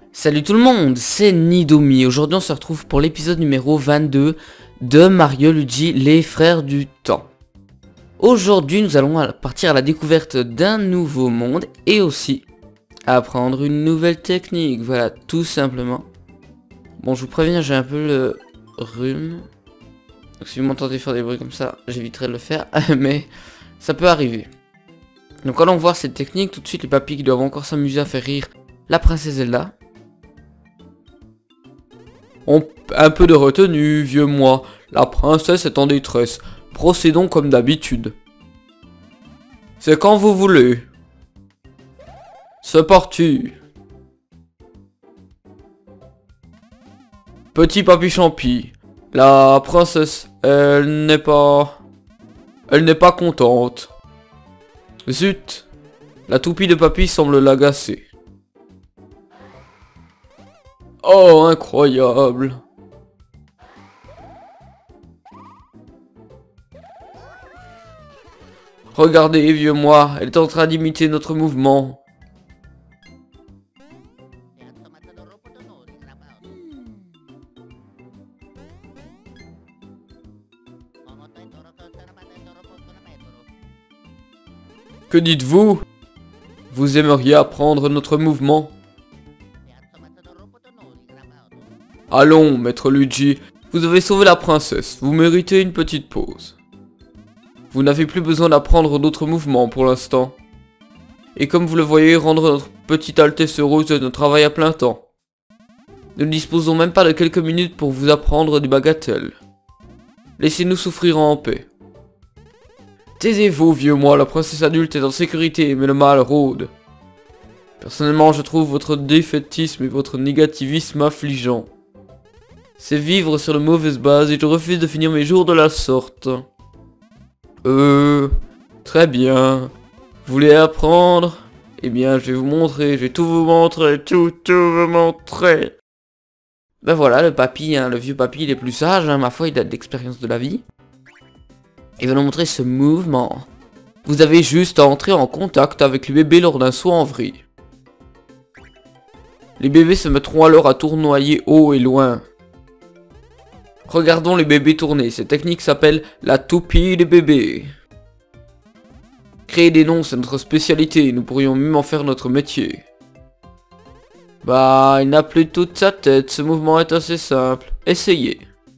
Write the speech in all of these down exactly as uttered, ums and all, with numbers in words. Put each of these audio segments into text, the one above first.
Salut tout le monde, c'est Nidomi. Aujourd'hui on se retrouve pour l'épisode numéro vingt-deux de Mario Luigi, les frères du temps. Aujourd'hui nous allons partir à la découverte d'un nouveau monde et aussi apprendre une nouvelle technique. Voilà, tout simplement. Bon, je vous préviens, j'ai un peu le rhume. Donc si vous m'entendez faire des bruits comme ça, j'éviterai de le faire, mais ça peut arriver. Donc allons voir cette technique. Tout de suite les papis qui doivent encore s'amuser à faire rire la princesse Zelda. On... Un peu de retenue, vieux moi. La princesse est en détresse. Procédons comme d'habitude. C'est quand vous voulez. C'est parti. Petit papy champi. La princesse, elle n'est pas... Elle n'est pas contente. Zut. La toupie de papy semble l'agacer. Oh, incroyable. Regardez, vieux moi, elle est en train d'imiter notre mouvement. Que dites-vous? Vous aimeriez apprendre notre mouvement? Allons, maître Luigi, vous avez sauvé la princesse, vous méritez une petite pause. Vous n'avez plus besoin d'apprendre d'autres mouvements pour l'instant. Et comme vous le voyez, rendre notre petite Altesse heureuse est un travail à plein temps. Nous ne disposons même pas de quelques minutes pour vous apprendre des bagatelles. Laissez-nous souffrir en paix. Taisez-vous, vieux moi, la princesse adulte est en sécurité, mais le mal rôde. Personnellement, je trouve votre défaitisme et votre négativisme affligeant. C'est vivre sur de mauvaises bases et je refuse de finir mes jours de la sorte. Euh... Très bien. Vous voulez apprendre? Eh bien, je vais vous montrer, je vais tout vous montrer, tout, tout vous montrer. Ben voilà, le papy, hein, le vieux papy, il est plus sage, hein, ma foi, il a de l'expérience de la vie. Il va nous montrer ce mouvement. Vous avez juste à entrer en contact avec le bébé lors d'un saut en vrille. Les bébés se mettront alors à tournoyer haut et loin. Regardons les bébés tourner, cette technique s'appelle la toupie des bébés. Créer des noms, c'est notre spécialité, nous pourrions même en faire notre métier. Bah, il n'a plus toute sa tête, ce mouvement est assez simple. Essayez.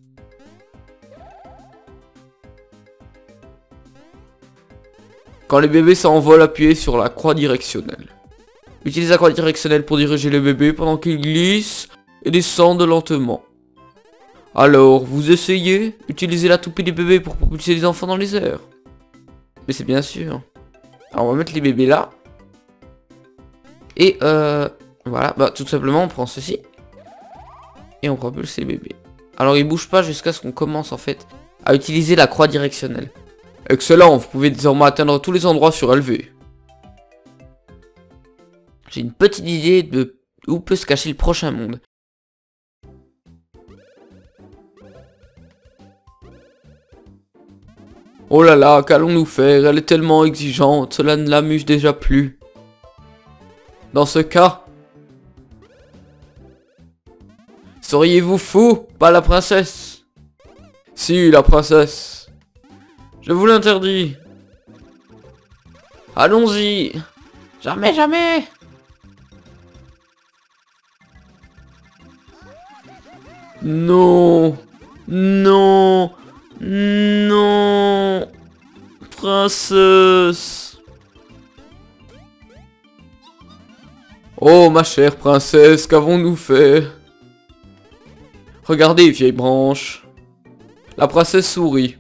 Quand les bébés s'envolent, appuyez sur la croix directionnelle. Utilisez la croix directionnelle pour diriger les bébés pendant qu'ils glissent et descendent lentement. Alors, vous essayez? Utilisez la toupie des bébés pour propulser les enfants dans les airs. Mais c'est bien sûr. Alors, on va mettre les bébés là. Et euh... voilà, bah tout simplement on prend ceci. Et on propulse les bébés. Alors, ils bougent pas jusqu'à ce qu'on commence en fait à utiliser la croix directionnelle. Excellent, vous pouvez désormais atteindre tous les endroits surélevés. J'ai une petite idée de où peut se cacher le prochain monde. Oh là là, qu'allons-nous faire? Elle est tellement exigeante, cela ne l'amuse déjà plus. Dans ce cas... Seriez-vous fou? Pas la princesse. Si, la princesse. Je vous l'interdis. Allons-y. Jamais, jamais. Non. Non. Non. Princesse. Oh, ma chère princesse, qu'avons-nous fait? Regardez, vieille branche. La princesse sourit.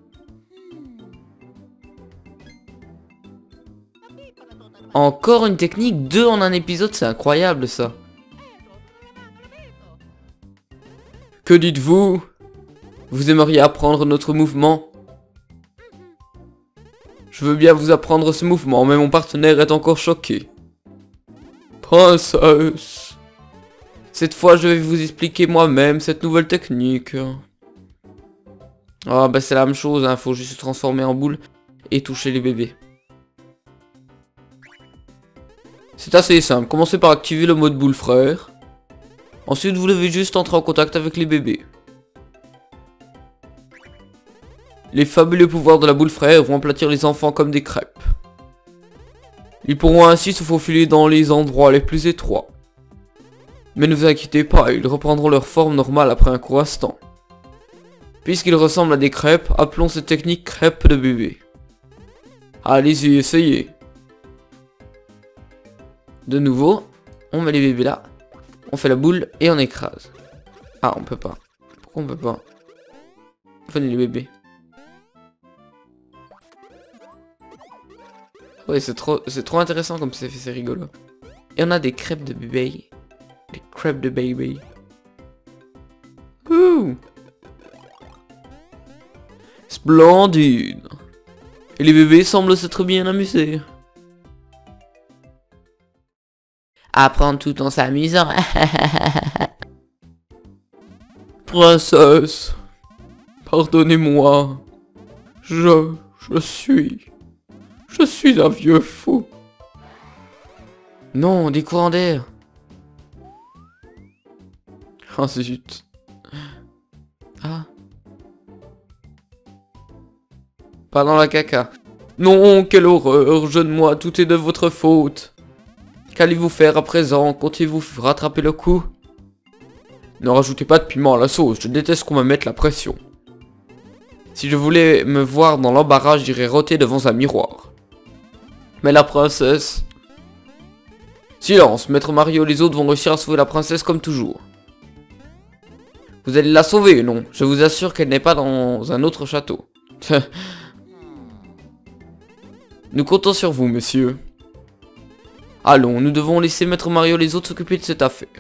Encore une technique, deux en un épisode, c'est incroyable ça. Que dites-vous? Vous aimeriez apprendre notre mouvement? Je veux bien vous apprendre ce mouvement, mais mon partenaire est encore choqué. Princesse. Cette fois, je vais vous expliquer moi-même cette nouvelle technique. Ah bah c'est la même chose, hein, faut juste se transformer en boule et toucher les bébés. C'est assez simple. Commencez par activer le mode boule frère. Ensuite, vous devez juste entrer en contact avec les bébés. Les fabuleux pouvoirs de la boule frère vont aplatir les enfants comme des crêpes. Ils pourront ainsi se faufiler dans les endroits les plus étroits. Mais ne vous inquiétez pas, ils reprendront leur forme normale après un court instant. Puisqu'ils ressemblent à des crêpes, appelons cette technique crêpe de bébé. Allez-y, essayez. De nouveau, on met les bébés là, on fait la boule et on écrase. Ah, on peut pas. Pourquoi on peut pas? Venez les bébés. Ouais, c'est trop, c'est trop intéressant comme c'est fait, c'est rigolo. Et on a des crêpes de bébé. Des crêpes de bébé. Ouh! Splendide! Et les bébés semblent s'être bien amusés. Apprendre tout en s'amusant. Princesse, pardonnez-moi. Je, je suis... Je suis un vieux fou. Non, des courants d'air. Oh zut. Ah. Pas dans la caca. Non, quelle horreur, jeune moi, tout est de votre faute. Qu'allez-vous faire à présent? Comptez-vous rattraper le coup? Ne rajoutez pas de piment à la sauce, je déteste qu'on me mette la pression. Si je voulais me voir dans l'embarras, j'irais rôter devant un miroir. Mais la princesse... Silence, maître Mario, les autres vont réussir à sauver la princesse comme toujours. Vous allez la sauver, non? Je vous assure qu'elle n'est pas dans un autre château. Nous comptons sur vous, monsieur. Allons, nous devons laisser maître Mario et les autres s'occuper de cette affaire.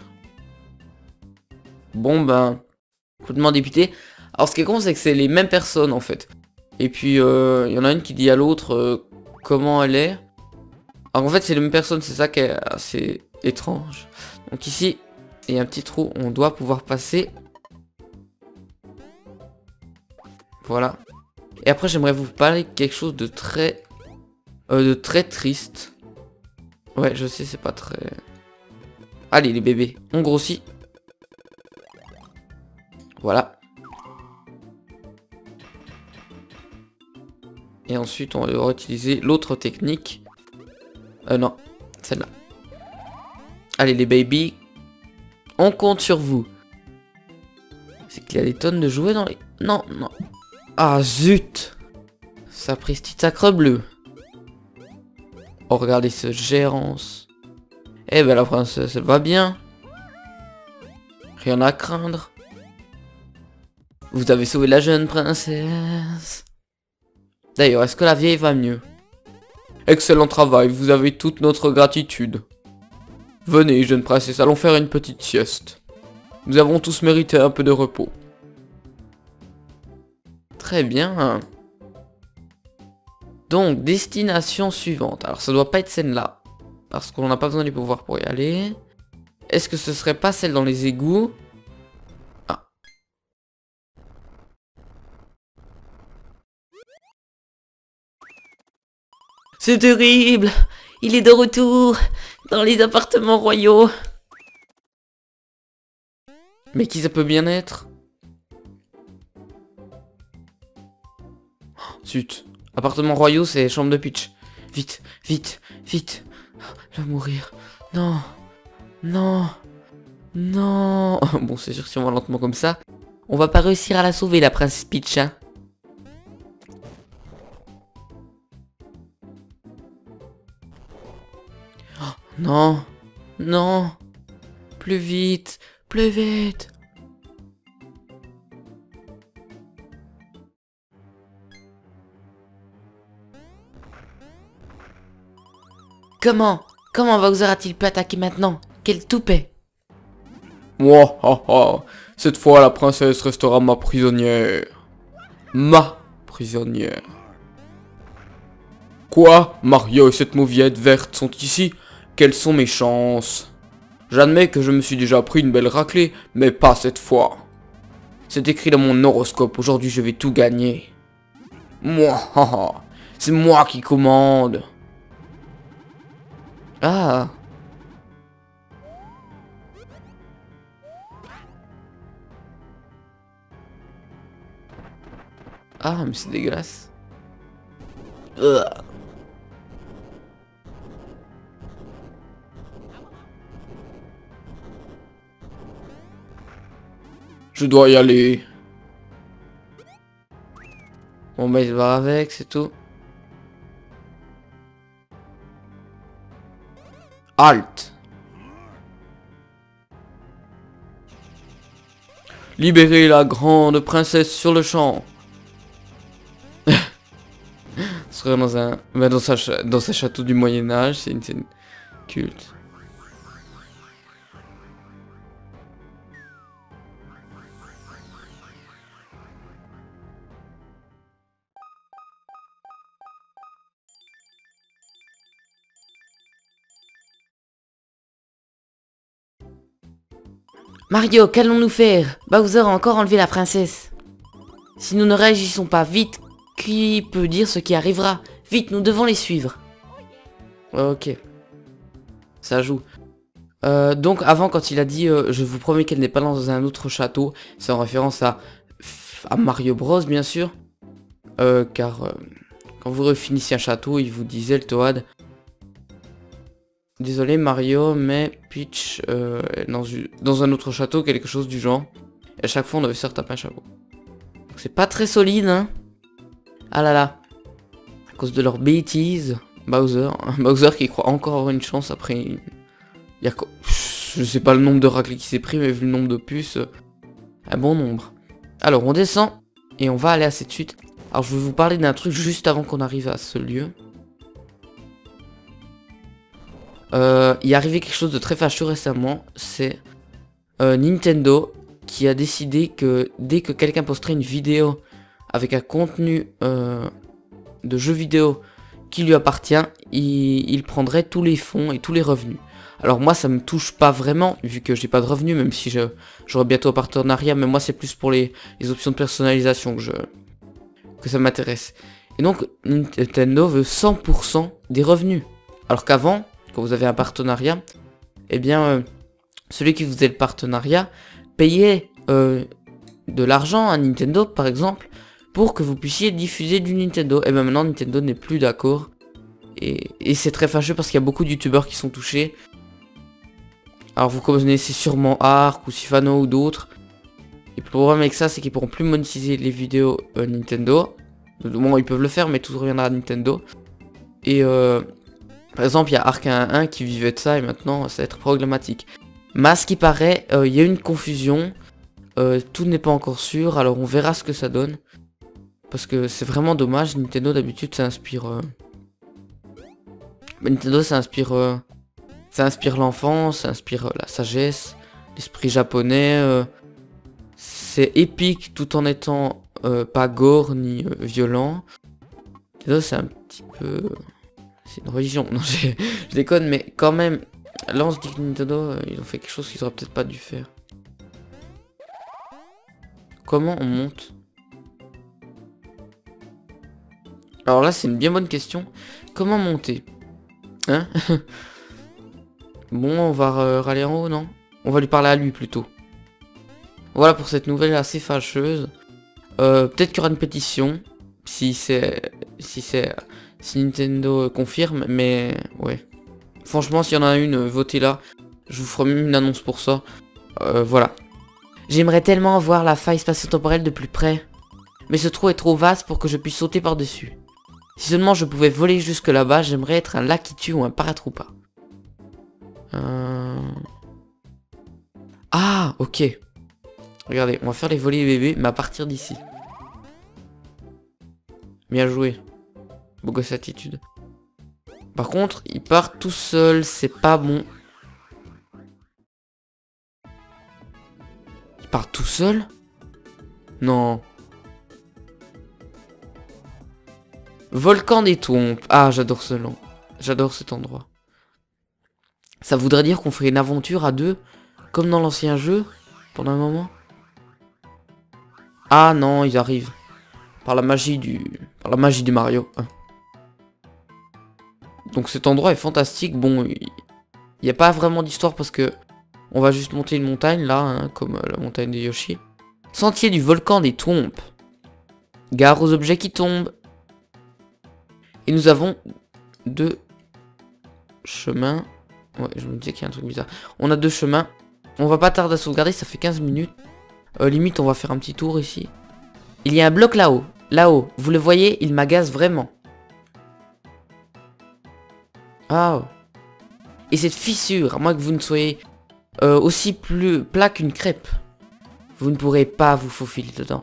Bon ben, complètement dépité. Alors ce qui est con, c'est que c'est les mêmes personnes en fait. Et puis il euh, y en a une qui dit à l'autre euh, comment elle est. Alors en fait c'est les mêmes personnes, c'est ça qui est assez étrange. Donc ici, il y a un petit trou, on doit pouvoir passer. Voilà. Et après j'aimerais vous parler de quelque chose de très... Euh, de très triste. Ouais, je sais, c'est pas très... Allez les bébés, on grossit. Voilà. Et ensuite, on va utiliser l'autre technique. Euh, non. Celle-là. Allez, les baby. On compte sur vous. C'est qu'il y a des tonnes de jouets dans les... Non, non. Ah, zut. Sapristi sacre bleu. Oh, regardez cette gérance. Eh ben, la princesse, elle va bien. Rien à craindre. Vous avez sauvé la jeune princesse. D'ailleurs, est-ce que la vieille va mieux? Excellent travail, vous avez toute notre gratitude. Venez, jeune princesse, allons faire une petite sieste. Nous avons tous mérité un peu de repos. Très bien. Donc, destination suivante. Alors, ça doit pas être celle-là. Parce qu'on n'a pas besoin des pouvoirs pour y aller. Est-ce que ce serait pas celle dans les égouts? Ah. C'est terrible! Il est de retour dans les appartements royaux. Mais qui ça peut bien être? Oh, zut. Appartements royaux, c'est chambre de Peach. Vite, vite, vite. Elle va mourir. Non. Non. Non. Bon, c'est sûr que si on va lentement comme ça, on va pas réussir à la sauver, la princesse Peach, hein. Oh, non. Non. Plus vite. Plus vite. Comment? Comment Bowser a-t-il pu attaquer maintenant? Quel toupet! Moi, ha ha. Cette fois, la princesse restera ma prisonnière. Ma prisonnière. Quoi? Mario et cette mauviette verte sont ici? Quelles sont mes chances? J'admets que je me suis déjà pris une belle raclée, mais pas cette fois. C'est écrit dans mon horoscope, aujourd'hui je vais tout gagner. Moi, ha ha. C'est moi qui commande. Ah. Ah, mais c'est dégueulasse. Ugh. Je dois y aller. Bon bah il se barre avec, c'est tout. Halt. Libérez la grande princesse sur le champ. Ce serait dans un... Bah dans, sa... dans sa château du Moyen-Âge, c'est une scène culte. Mario, qu'allons-nous faire? Bowser a encore enlevé la princesse. Si nous ne réagissons pas vite, qui peut dire ce qui arrivera? Vite, nous devons les suivre. Ok. Ça joue. Euh, donc avant, quand il a dit euh, je vous promets qu'elle n'est pas dans un autre château, c'est en référence à, à Mario Bros bien sûr. Euh, car euh, quand vous refinissiez un château, il vous disait le Toad. Désolé Mario, mais Peach euh, est dans, dans un autre château, quelque chose du genre. Et à chaque fois on devait se retaper un chapeau. Donc c'est pas très solide, hein. Ah là là. À cause de leurs bêtises. Bowser. Bowser qui croit encore avoir une chance après... Il y a... Je sais pas le nombre de raclés qui s'est pris, mais vu le nombre de puces... Un bon nombre. Alors on descend. Et on va aller à cette suite. Alors je vais vous parler d'un truc juste avant qu'on arrive à ce lieu. Euh, il est arrivé quelque chose de très fâcheux récemment, c'est euh, Nintendo qui a décidé que dès que quelqu'un posterait une vidéo avec un contenu euh, de jeu vidéo qui lui appartient, il, il prendrait tous les fonds et tous les revenus. Alors moi ça me touche pas vraiment, vu que j'ai pas de revenus, même si j'aurai bientôt un partenariat, mais moi c'est plus pour les, les options de personnalisation que, je, que ça m'intéresse. Et donc Nintendo veut cent pour cent des revenus, alors qu'avant... Quand vous avez un partenariat, eh bien, euh, celui qui faisait le partenariat payait euh, de l'argent à Nintendo, par exemple, pour que vous puissiez diffuser du Nintendo. Et bien maintenant, Nintendo n'est plus d'accord. Et, et c'est très fâcheux parce qu'il y a beaucoup de youtubeurs qui sont touchés. Alors vous connaissez sûrement Ark ou Sifano ou d'autres. Et le problème avec ça, c'est qu'ils pourront plus monétiser les vidéos euh, Nintendo. Bon, ils peuvent le faire, mais tout reviendra à Nintendo. Et... Euh, Par exemple, il y a Ark un un qui vivait de ça et maintenant ça va être problématique. Mais à ce qui paraît, il euh, y a une confusion. Euh, tout n'est pas encore sûr, alors on verra ce que ça donne. Parce que c'est vraiment dommage, Nintendo d'habitude ça inspire... Euh... Nintendo ça inspire... Euh... Ça inspire l'enfance, ça inspire euh, la sagesse, l'esprit japonais. Euh... C'est épique tout en étant euh, pas gore ni euh, violent. Nintendo c'est un petit peu... C'est une religion, non je, je déconne, mais quand même, là on se dit que Nintendo, euh, ils ont fait quelque chose qu'ils auraient peut-être pas dû faire. Comment on monte? Alors là c'est une bien bonne question. Comment monter? Hein? Bon, on va euh, râler en haut, non? On va lui parler à lui plutôt. Voilà pour cette nouvelle assez fâcheuse. Euh, peut-être qu'il y aura une pétition, si c'est... Si c'est... Si Nintendo confirme, mais ouais. Franchement, s'il y en a une, votez-la. Je vous ferai même une annonce pour ça. Euh, voilà. J'aimerais tellement voir la faille spatio-temporelle de plus près. Mais ce trou est trop vaste pour que je puisse sauter par-dessus. Si seulement je pouvais voler jusque là-bas, j'aimerais être un Lakitu ou un Paratroopa. Euh... Ah, ok. Regardez, on va faire les volets bébés, mais à partir d'ici. Bien joué. Beau gosse attitude. Par contre, il part tout seul, c'est pas bon. Il part tout seul? Non. Volcan des Tombes. Ah, j'adore ce nom. J'adore cet endroit. Ça voudrait dire qu'on ferait une aventure à deux, comme dans l'ancien jeu, pendant un moment. Ah non, ils arrivent. Par la magie du... Par la magie du Mario. Donc cet endroit est fantastique. Bon, il n'y a pas vraiment d'histoire parce que on va juste monter une montagne là, hein, comme la montagne de Yoshi. Sentier du volcan des Tombes. Gare aux objets qui tombent. Et nous avons deux chemins. Ouais, je me disais qu'il y a un truc bizarre. On a deux chemins. On va pas tarder à sauvegarder, ça fait quinze minutes. Euh, limite, on va faire un petit tour ici. Il y a un bloc là-haut. Là-haut. Vous le voyez, il m'agace vraiment. Ah. Et cette fissure, à moins que vous ne soyez euh, aussi plus plat qu'une crêpe, vous ne pourrez pas vous faufiler dedans.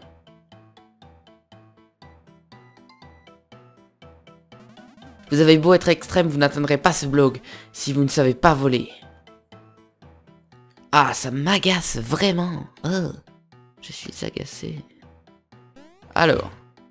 Vous avez beau être extrême, vous n'atteindrez pas ce blog si vous ne savez pas voler. Ah, ça m'agace vraiment. Oh, je suis agacé. Alors,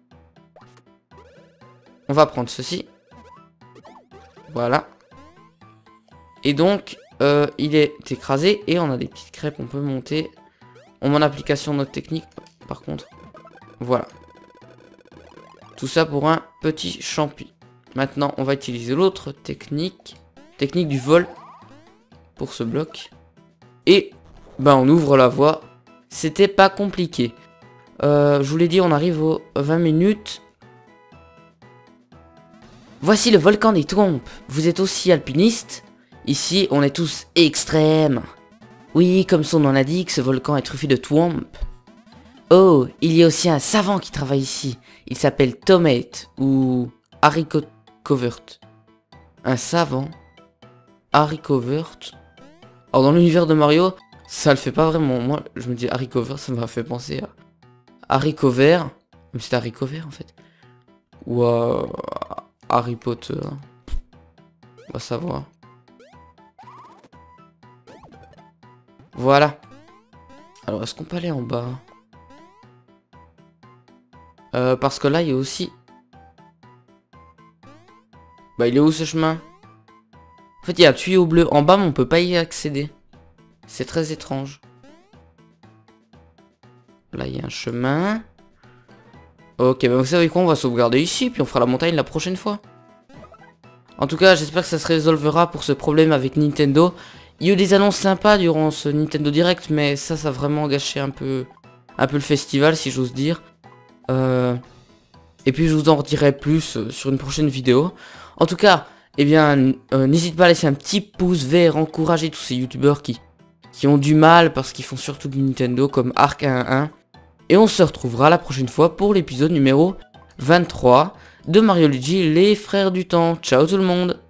on va prendre ceci. Voilà. Et donc, euh, il est écrasé et on a des petites crêpes, on peut monter. On met en application notre technique, par contre. Voilà. Tout ça pour un petit champi. Maintenant, on va utiliser l'autre technique. Technique du vol. Pour ce bloc. Et, ben, on ouvre la voie. C'était pas compliqué. Euh, je vous l'ai dit, on arrive aux vingt minutes. Voici le volcan des trompes. Vous êtes aussi alpiniste? Ici, on est tous extrêmes. Oui, comme son nom l'indique, ce volcan est truffé de twomp. Oh, il y a aussi un savant qui travaille ici. Il s'appelle Tomate ou Haricot Covert. Un savant Haricot Vert. Alors dans l'univers de Mario, ça le fait pas vraiment. Moi, je me dis Haricot Vert, ça m'a fait penser à Haricot Vert. Mais c'est Haricot Vert en fait. Ou à Harry Potter. On va savoir. Voilà. Alors, est-ce qu'on peut aller en bas? euh, Parce que là, il y a aussi... Bah, il est où ce chemin? En fait, il y a un tuyau bleu en bas, mais on peut pas y accéder. C'est très étrange. Là, il y a un chemin. Ok, bah vous savez quoi? On va sauvegarder ici, puis on fera la montagne la prochaine fois. En tout cas, j'espère que ça se résolvera pour ce problème avec Nintendo. Il y a eu des annonces sympas durant ce Nintendo Direct, mais ça, ça a vraiment gâché un peu, un peu le festival, si j'ose dire. Euh... Et puis, je vous en redirai plus euh, sur une prochaine vidéo. En tout cas, eh bien, euh, n'hésite pas à laisser un petit pouce vert, encourager tous ces youtubeurs qui, qui ont du mal parce qu'ils font surtout du Nintendo, comme Arc un un un. Et on se retrouvera la prochaine fois pour l'épisode numéro vingt-trois de Mario Luigi, les frères du temps. Ciao tout le monde!